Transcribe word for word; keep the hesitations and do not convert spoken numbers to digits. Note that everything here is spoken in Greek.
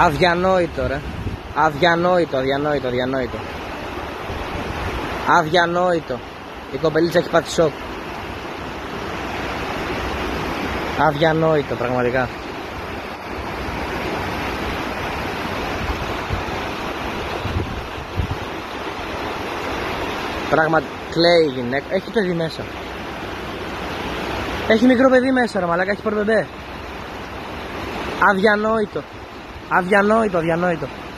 Αδιανόητο ρε. Αδιανόητο, αδιανόητο, αδιανόητο. Αδιανόητο. Η κομπελίτσα έχει πάθει σοκ. Αδιανόητο πραγματικά. Πράγμα κλαίει η γυναίκα. Έχει παιδί μέσα. Έχει μικρό παιδί μέσα ρε μαλάκα, έχει πορμπεμπέ. Αδιανόητο. Αδιανόητο, αδιανόητο.